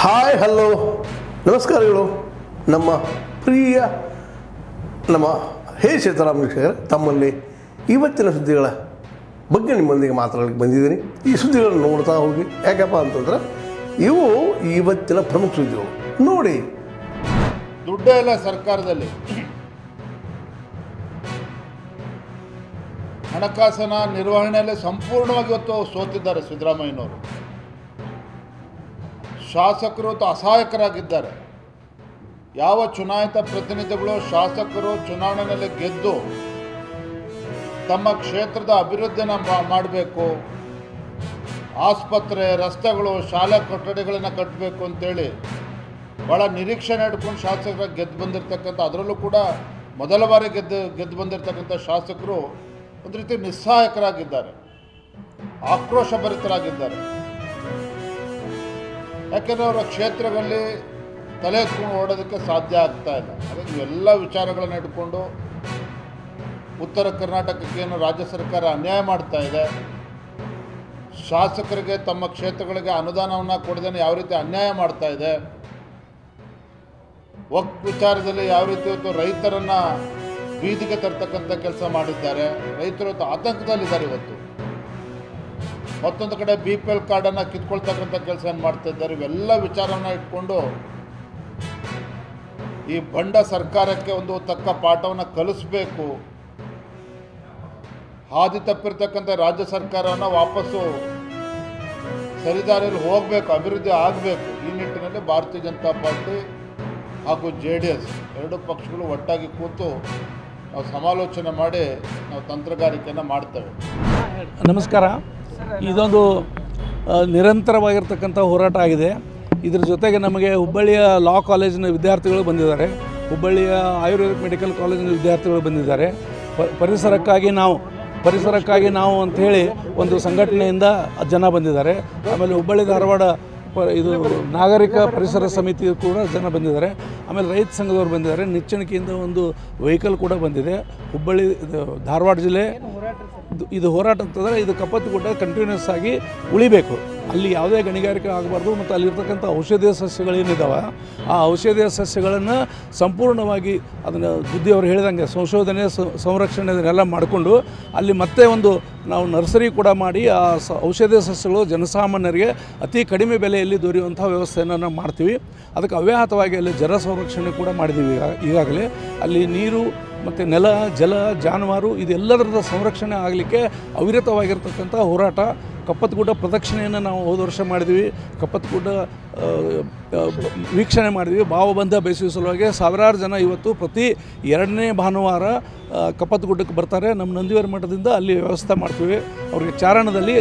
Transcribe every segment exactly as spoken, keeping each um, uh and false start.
Hi hello ನಮಸ್ಕಾರಗಳು. ನಮ್ಮ ಪ್ರಿಯ ನಮ್ಮ ಹೇ ಸೀತಾರಾಮ್ ವೀಕ್ಷಕರೇ, ತಮ್ಮಲ್ಲಿ ಇವತ್ತಿನ ಸುದ್ದಿಗಳ ಬಗ್ಗೆ ನಿಮ್ಮೊಂದಿಗೆ ಮಾತಾಡಲಿಕ್ಕೆ ಬಂದಿದ್ದೀನಿ. ಈ ಸುದ್ದಿಗಳನ್ನು ನೋಡ್ತಾ ಹೋಗಿ, ಯಾಕಪ್ಪ ಅಂತಂದ್ರೆ ಇವು ಇವತ್ತಿನ ಪ್ರಮುಖ ಸುದ್ದಿಗಳು. ನೋಡಿ, ದುಡ್ಡೇ ಇಲ್ಲ ಸರ್ಕಾರದಲ್ಲಿ. ಹಣಕಾಸಿನ ನಿರ್ವಹಣೆಯಲ್ಲಿ ಸಂಪೂರ್ಣವಾಗಿ ಇವತ್ತು ಸೋತಿದ್ದಾರೆ ಸಿದ್ದರಾಮಯ್ಯನವರು. ಶಾಸಕರು ಅಸಹಾಯಕರಾಗಿದ್ದಾರೆ. ಯಾವ ಚುನಾಯಿತ ಪ್ರತಿನಿಧಿಗಳು ಶಾಸಕರು ಚುನಾವಣೆಯಲ್ಲಿ ಗೆದ್ದು ತಮ್ಮ ಕ್ಷೇತ್ರದ ಅಭಿವೃದ್ಧಿನ ಮಾಡಬೇಕು, ಆಸ್ಪತ್ರೆ, ರಸ್ತೆಗಳು, ಶಾಲಾ ಕೊಠಡಿಗಳನ್ನು ಕಟ್ಟಬೇಕು ಅಂತೇಳಿ ಭಾಳ ನಿರೀಕ್ಷೆ ಇಟ್ಕೊಂಡು ಶಾಸಕರ ಗೆದ್ದು ಬಂದಿರತಕ್ಕಂಥ, ಅದರಲ್ಲೂ ಕೂಡ ಮೊದಲ ಬಾರಿ ಗೆದ್ದು ಗೆದ್ದು ಬಂದಿರತಕ್ಕಂಥ ಶಾಸಕರು ಒಂದು ರೀತಿ ನಿಸ್ಸಹಾಯಕರಾಗಿದ್ದಾರೆ, ಆಕ್ರೋಶಭರಿತರಾಗಿದ್ದಾರೆ. ಯಾಕೆಂದರೆ ಅವರ ಕ್ಷೇತ್ರಗಳಲ್ಲಿ ತಲೆ ಎತ್ಕೊಂಡು ಓಡೋದಕ್ಕೆ ಸಾಧ್ಯ ಆಗ್ತಾ ಇಲ್ಲ. ಹಾಗಾಗಿ ಇವೆಲ್ಲ ವಿಚಾರಗಳನ್ನು ಇಟ್ಕೊಂಡು ಉತ್ತರ ಕರ್ನಾಟಕಕ್ಕೇನು ರಾಜ್ಯ ಸರ್ಕಾರ ಅನ್ಯಾಯ ಮಾಡ್ತಾ ಇದೆ, ಶಾಸಕರಿಗೆ ತಮ್ಮ ಕ್ಷೇತ್ರಗಳಿಗೆ ಅನುದಾನವನ್ನು ಕೊಡದೇನೆ ಯಾವ ರೀತಿ ಅನ್ಯಾಯ ಮಾಡ್ತಾ ಇದೆ, ವಕ್ಫ್ ವಿಚಾರದಲ್ಲಿ ಯಾವ ರೀತಿ ಇವತ್ತು ರೈತರನ್ನು ಬೀದಿಗೆ ತರ್ತಕ್ಕಂಥ ಕೆಲಸ ಮಾಡಿದ್ದಾರೆ. ರೈತರು ಇವತ್ತು ಆತಂಕದಲ್ಲಿದ್ದಾರೆ. ಇವತ್ತು ಮತ್ತೊಂದು ಕಡೆ ಬಿ ಪಿ ಎಲ್ ಕಾರ್ಡನ್ನು ಕಿತ್ಕೊಳ್ತಕ್ಕಂಥ ಕೆಲಸ ಮಾಡ್ತಾ ಇದ್ದಾರೆ. ಇವೆಲ್ಲ ವಿಚಾರವನ್ನು ಇಟ್ಕೊಂಡು ಈ ಬಂಡ ಸರ್ಕಾರಕ್ಕೆ ಒಂದು ತಕ್ಕ ಪಾಠವನ್ನು ಕಲಿಸಬೇಕು. ಹಾದಿ ತಪ್ಪಿರ್ತಕ್ಕಂಥ ರಾಜ್ಯ ಸರ್ಕಾರವನ್ನು ವಾಪಸ್ಸು ಸರಿದಾರಿಯಲ್ಲಿ ಹೋಗಬೇಕು, ಅಭಿವೃದ್ಧಿ ಆಗಬೇಕು. ಈ ನಿಟ್ಟಿನಲ್ಲಿ ಭಾರತೀಯ ಜನತಾ ಪಾರ್ಟಿ ಹಾಗೂ ಜೆ ಡಿ ಎಸ್ ಎರಡು ಪಕ್ಷಗಳು ಒಟ್ಟಾಗಿ ಕೂತು ನಾವು ಸಮಾಲೋಚನೆ ಮಾಡಿ ನಾವು ತಂತ್ರಗಾರಿಕೆಯನ್ನು ಮಾಡ್ತೇವೆ. ನಮಸ್ಕಾರ. ಇದೊಂದು ನಿರಂತರವಾಗಿರ್ತಕ್ಕಂಥ ಹೋರಾಟ ಆಗಿದೆ. ಇದರ ಜೊತೆಗೆ ನಮಗೆ ಹುಬ್ಬಳ್ಳಿಯ ಲಾ ಕಾಲೇಜಿನ ವಿದ್ಯಾರ್ಥಿಗಳು ಬಂದಿದ್ದಾರೆ, ಹುಬ್ಬಳ್ಳಿಯ ಆಯುರ್ವೇದಿಕ್ ಮೆಡಿಕಲ್ ಕಾಲೇಜಿನ ವಿದ್ಯಾರ್ಥಿಗಳು ಬಂದಿದ್ದಾರೆ. ಪರಿಸರಕ್ಕಾಗಿ ನಾವು ಪರಿಸರಕ್ಕಾಗಿ ನಾವು ಅಂಥೇಳಿ ಒಂದು ಸಂಘಟನೆಯಿಂದ ಜನ ಬಂದಿದ್ದಾರೆ. ಆಮೇಲೆ ಹುಬ್ಬಳ್ಳಿ ಧಾರವಾಡ ಇದು ನಾಗರಿಕ ಪರಿಸರ ಸಮಿತಿ ಕೂಡ ಜನ ಬಂದಿದ್ದಾರೆ. ಆಮೇಲೆ ರೈತ ಸಂಘದವರು ಬಂದಿದ್ದಾರೆ. ನಿಚ್ಚಣಿಕೆಯಿಂದ ಒಂದು ವೆಹಿಕಲ್ ಕೂಡ ಬಂದಿದೆ. ಹುಬ್ಬಳ್ಳಿ ಧಾರವಾಡ ಜಿಲ್ಲೆ ಇದು ಹೋರಾಟ ಅಂತಂದರೆ ಇದು ಕಪ್ಪತ್ತಗುಡ್ಡ ಕಂಟಿನ್ಯೂಸ್ ಆಗಿ ಉಳಿಬೇಕು, ಅಲ್ಲಿ ಯಾವುದೇ ಗಣಿಗಾರಿಕೆ ಆಗಬಾರ್ದು. ಮತ್ತು ಅಲ್ಲಿರ್ತಕ್ಕಂಥ ಔಷಧೀಯ ಸಸ್ಯಗಳೇನಿದ್ದಾವೆ ಆ ಔಷಧೀಯ ಸಸ್ಯಗಳನ್ನು ಸಂಪೂರ್ಣವಾಗಿ ಅದನ್ನು ಬುದ್ಧಿಯವರು ಹೇಳಿದಂಗೆ ಸಂಶೋಧನೆ ಸಂರಕ್ಷಣೆ ಇದನ್ನೆಲ್ಲ ಮಾಡಿಕೊಂಡು ಅಲ್ಲಿ ಮತ್ತೆ ಒಂದು ನಾವು ನರ್ಸರಿ ಕೂಡ ಮಾಡಿ ಆ ಸ ಔಷಧೀಯ ಸಸ್ಯಗಳು ಜನಸಾಮಾನ್ಯರಿಗೆ ಅತಿ ಕಡಿಮೆ ಬೆಲೆಯಲ್ಲಿ ದೊರೆಯುವಂಥ ವ್ಯವಸ್ಥೆಯನ್ನು ನಾವು ಮಾಡ್ತೀವಿ. ಅದಕ್ಕೆ ಅವ್ಯಾಹತವಾಗಿ ಅಲ್ಲಿ ಜಲ ಸಂರಕ್ಷಣೆ ಕೂಡ ಮಾಡಿದ್ದೀವಿ. ಈಗಾಗಲೇ ಅಲ್ಲಿ ನೀರು ಮತ್ತು ನೆಲ, ಜಲ, ಜಾನುವಾರು ಇದೆಲ್ಲದರದ ಸಂರಕ್ಷಣೆ ಆಗಲಿಕ್ಕೆ ಅವಿರತವಾಗಿರ್ತಕ್ಕಂಥ ಹೋರಾಟ. ಕಪ್ಪತ್ತಗುಡ್ಡ ಪ್ರದಕ್ಷಿಣೆಯನ್ನು ನಾವು ಹೋದ ವರ್ಷ ಮಾಡಿದ್ವಿ. ಕಪ್ಪತ್ತಗುಡ್ಡ ವೀಕ್ಷಣೆ ಮಾಡಿದ್ವಿ. ಭಾವಬಂಧ ಬೇಯಿಸುವ ಸಲುವಾಗಿ ಸಾವಿರಾರು ಜನ ಇವತ್ತು ಪ್ರತಿ ಎರಡನೇ ಭಾನುವಾರ ಕಪ್ಪತ್ತಗುಡ್ಡಕ್ಕೆ ಬರ್ತಾರೆ. ನಮ್ಮ ನಂದಿವರ ಮಠದಿಂದ ಅಲ್ಲಿ ವ್ಯವಸ್ಥೆ ಮಾಡ್ತೀವಿ. ಅವ್ರಿಗೆ ಚಾರಣದಲ್ಲಿ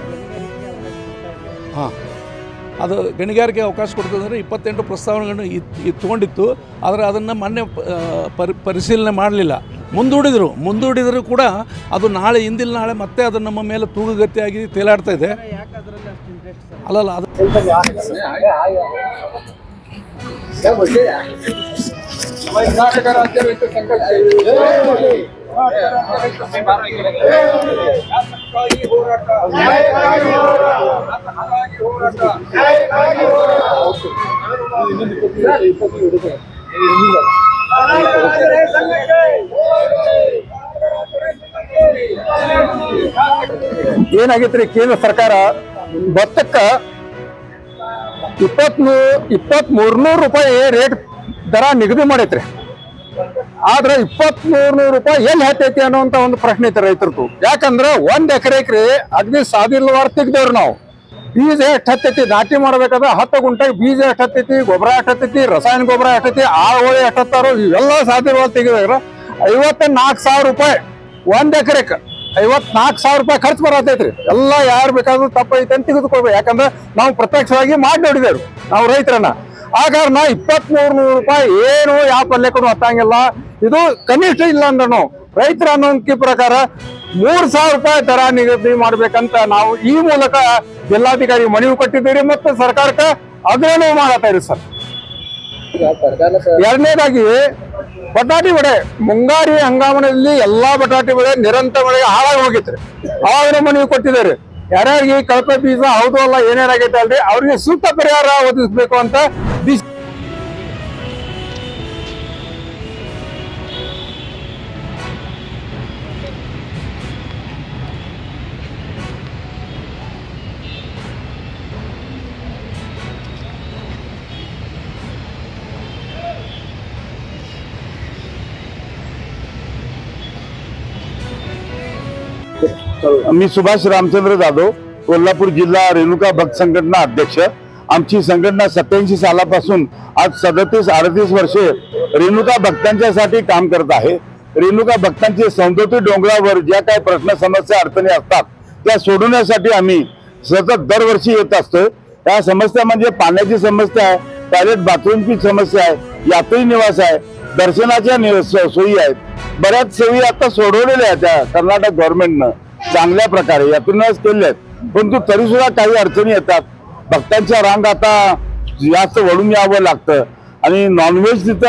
ಹಾಂ ಅದು ಗಣಿಗಾರಿಕೆ ಅವಕಾಶ ಕೊಡ್ತದಂದರೆ ಇಪ್ಪತ್ತೆಂಟು ಪ್ರಸ್ತಾವನೆಗಳನ್ನು ಇದು ತೊಗೊಂಡಿತ್ತು. ಆದರೆ ಅದನ್ನು ಮೊನ್ನೆ ಪರಿ ಪರಿಶೀಲನೆ ಮಾಡಲಿಲ್ಲ, ಮುಂದೂಡಿದರು ಮುಂದೂಡಿದರೂ ಕೂಡ ಅದು ನಾಳೆ ಹಿಂದಿಲ್ ನಾಳೆ ಮತ್ತೆ ಅದು ನಮ್ಮ ಮೇಲೆ ತೂಗುಗತಿಯಾಗಿ ತೇಲಾಡ್ತಾ ಇದೆ. ಅಲ್ಲಲ್ಲ ಅದು ಏನಾಗೈತ್ರಿ, ಕೇಂದ್ರ ಸರ್ಕಾರ ಭತ್ತಕ್ಕ ಇಪ್ಪತ್ಮೂ ಇಪ್ಪತ್ತ್ ಮೂರ್ನೂರು ರೂಪಾಯಿ ರೇಟ್ ದರ ನಿಗದಿ ಮಾಡೈತ್ರಿ. ಆದ್ರೆ ಇಪ್ಪತ್ತ್ ಮೂರ್ನೂರು ರೂಪಾಯಿ ಎಲ್ಲಿ ಹತ್ತೈತಿ ಅನ್ನೋಂತ ಒಂದು ಪ್ರಶ್ನೆ ಐತೆ ರೈತರದು. ಯಾಕಂದ್ರೆ ಒಂದ್ ಎಕರೆಕ್ರಿ ಅಗ್ದಿ ಸಾವಿರವಾರ ತೆಗ್ದೇವ್ರಿ ನಾವು. ಬೀಜ ಎಷ್ಟು ಹತ್ತೈತಿ, ನಾಟಿ ಮಾಡ್ಬೇಕಾದ್ರೆ ಹತ್ತು ಗುಂಟಾಗ ಬೀಜ ಎಷ್ಟು ಹತ್ತೈತಿ, ಗೊಬ್ಬರ ಎಷ್ಟು ಹತ್ತೈತಿ, ರಸಾಯನ ಗೊಬ್ಬರ ಎಷ್ಟೈತಿ, ಆಳುಗಳು ಎಷ್ಟು ಹತ್ತಾರೋ ಇವೆಲ್ಲ ಸಾವಿರವಾರ ತೆಗಿದ್ರ ಐವತ್ತ ನಾಲ್ಕು ಸಾವಿರ ರೂಪಾಯಿ ಒಂದ್ ಎಕರೆಕ್ ಐವತ್ ನಾಲ್ಕು ಸಾವಿರ ರೂಪಾಯಿ ಖರ್ಚು ಬರತೈತ್ರಿ. ಎಲ್ಲ ಯಾರು ಬೇಕಾದ್ರೂ ತಪ್ಪೈತೆ ಅಂತ ತೆಗೆದುಕೊಳ್ಬೇಕು. ಯಾಕಂದ್ರೆ ನಾವು ಪ್ರತ್ಯಕ್ಷವಾಗಿ ಮಾಡಿ ನೋಡಿದೇವ್ರು ನಾವು ರೈತರನ್ನ. ಹಾಗಾದ್ರೆ ನಾ ಇಪ್ಪತ್ತ್ ಮೂರ್ನೂರು ರೂಪಾಯಿ ಏನು ಯಾವ ಪಲ್ಯಕ್ಕೂ ಹತ್ತಂಗಿಲ್ಲ. ಇದು ಕನಿಷ್ಠ ಇಲ್ಲ ಅಂದ್ರೂ ರೈತರ ಅನ್ನೋಂಕಿ ಪ್ರಕಾರ ಮೂರ್ ಸಾವಿರ ರೂಪಾಯಿ ದರ ನಿಗದಿ ಮಾಡ್ಬೇಕಂತ ನಾವು ಈ ಮೂಲಕ ಜಿಲ್ಲಾಧಿಕಾರಿ ಮನವಿ ಕೊಟ್ಟಿದ್ದೀರಿ ಮತ್ತು ಸರ್ಕಾರಕ್ಕೆ ಆಗ್ರಹ ಮಾಡತ್ತಾ ಇರಿ ಸರ್. ಎರಡನೇದಾಗಿ ಬಟಾಟಿ ಬೆಳೆ ಮುಂಗಾರಿ ಹಂಗಾಮಿನಲ್ಲಿ ಎಲ್ಲಾ ಬಟಾಟಿ ಬೆಳೆ ನಿರಂತರ ಮಳೆಗೆ ಹಾಳಾಗಿ ಹೋಗಿತ್ರಿ. ಆವಾಗ ಮನವಿ ಕೊಟ್ಟಿದ್ದಾರೆ ಯಾರ್ಯಾರಿಗೆ ಕಳಪೆ ಬೀಜ ಹೌದು ಅಲ್ಲ ಏನೇನಾಗೈತೆ ಅಲ್ರಿ ಅವ್ರಿಗೆ ಸೂಕ್ತ ಪರಿಹಾರ ಒದಗಿಸ್ಬೇಕು ಅಂತ ಬಿ मी सुभाष रामचंद्र जाधव, कोल्हापूर जिल्हा रेणुका भक्त संघटना अध्यक्ष। आमची संघटना सत्याऐंशी सालापासून आज सदतीस अडतीस वर्षे रेणुका भक्तांच्यासाठी काम करत आहे। रेणुका भक्तांचे सौंदत्ती डोंगरावर ज्या काही प्रश्न समस्या अडचणी असतात त्या सोडवण्यासाठी आम्ही सतत दरवर्षी येत असतो। या समस्या म्हणजे पाण्याची समस्या आहे, टॉयलेट बाथरूमची समस्या आहे, यात्री निवास आहे, दर्शनाच्या सोयी आहेत। बऱ्याच सोयी आता सोडवलेल्या आहेत त्या कर्नाटक गव्हर्नमेंटनं चांगल्या प्रकारे यातूनच केले आहेत, परंतु तरी सुद्धा काही अडचणी येतात। भक्तांच्या रांग आता जास्त वळून यावं लागतं आणि नॉनव्हेज तिथं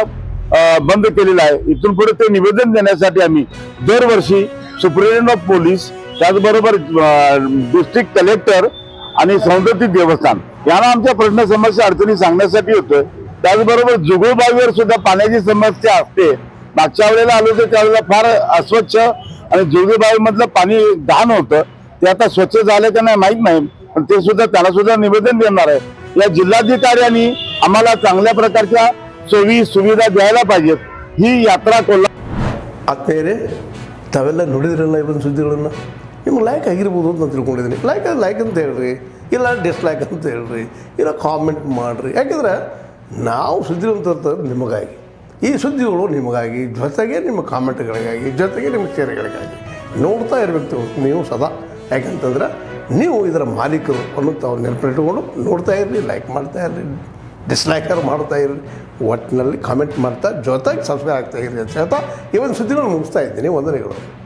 आता बंद केलेलं आहे। इथून पुढे ते निवेदन देण्यासाठी आम्ही दरवर्षी सुप्रिटेंडेंट ऑफ पोलीस, त्याचबरोबर डिस्ट्रिक्ट कलेक्टर आणि सौंदत्ती देवस्थान यांना आमच्या प्रश्न समस्या अडचणी सांगण्यासाठी होतोय। त्याचबरोबर जुगुळबाईवर सुद्धा पाण्याची समस्या असते। मागच्या वेळेला आलो तर त्यावेळेला फार अस्वच्छ आणि जुगुळबाई मधलं पाणी घाण होतं, ते आता स्वच्छ झालं का नाही माहित नाही, पण ते सुद्धा त्याला सुद्धा निवेदन देणार आहे। या जिल्हाधिकाऱ्यांनी आम्हाला चांगल्या प्रकारच्या सोयी सुविधा द्यायला पाहिजेत। ही यात्रा कोल्हापूर ಆತ್ಮೀಯರೇ, ತಾವೆಲ್ಲ ನೋಡಿದ್ರಲ್ಲ ಇವನ್ ಸುದ್ದಿಗಳನ್ನು, ನಿಮ್ಗೆ ಲೈಕ್ ಆಗಿರ್ಬೋದು ಅಂತ ನಾನು ತಿಳ್ಕೊಂಡಿದ್ದೀನಿ। ಲೈಕ್ ಲೈಕ್ ಅಂತ ಹೇಳ್ರಿ, ಇಲ್ಲ ಡಿಸ್ಲೈಕ್ ಅಂತ ಹೇಳ್ರಿ, ಇಲ್ಲ ಕಾಮೆಂಟ್ ಮಾಡಿರಿ। ಯಾಕೆಂದ್ರೆ ನಾವು ಸುದ್ದಿಗಳನ್ನು ತರ್ತಾರೆ ನಿಮಗಾಗಿ, ಈ ಸುದ್ದಿಗಳು ನಿಮಗಾಗಿ, ಜೊತೆಗೆ ನಿಮ್ಮ ಕಾಮೆಂಟ್ಗಳಿಗಾಗಿ, ಜೊತೆಗೆ ನಿಮ್ಮ ಶೇರ್ಗಳಿಗಾಗಿ ನೋಡ್ತಾ ಇರಬೇಕು ನೀವು ಸದಾ। ಯಾಕಂತಂದ್ರೆ ನೀವು ಇದರ ಮಾಲೀಕರು ಅನ್ನೋದು ಅವ್ರು ನೆನಪಿಟ್ಕೊಂಡು ನೋಡ್ತಾ ಇರ್ರಿ, ಲೈಕ್ ಮಾಡ್ತಾ ಇರ್ರಿ, ಡಿಸ್ಲೈಕರ್ ಮಾಡ್ತಾ ಇರ್ರಿ, ಒಟ್ಟಿನಲ್ಲಿ ಕಾಮೆಂಟ್ ಮಾಡ್ತಾ ಜೊತೆಗೆ ಸಬ್ಸ್ಕ್ರೈಬ್ ಆಗ್ತಾ ಇರ್ರಿ ಅಂತ ಹೇಳ್ತಾ ಈ ಒಂದು ಸುದ್ದಿಗಳನ್ನು ಮುಗಿಸ್ತಾ ಇದ್ದೀನಿ। ವಂದನೆಗಳು।